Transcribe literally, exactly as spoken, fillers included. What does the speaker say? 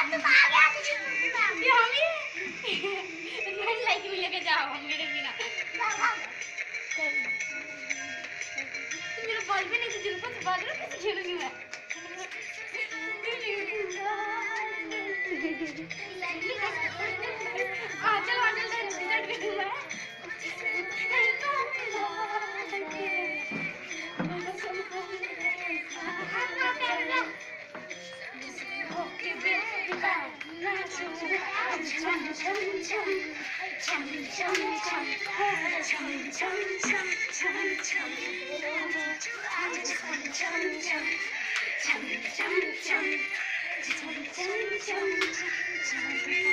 ये हम ही मैं लाइक भी लेके जाओ मेरे बिना मेरा बॉल भी नहीं तो जिनको से बात कैसे खेलूंगी मैं आ चलो आ चलो रिजल्ट भी दूंगा ओके बेटा नाचो चम चम चम chum chum chum chum chum chum chum chum chum chum chum chum chum chum chum chum chum chum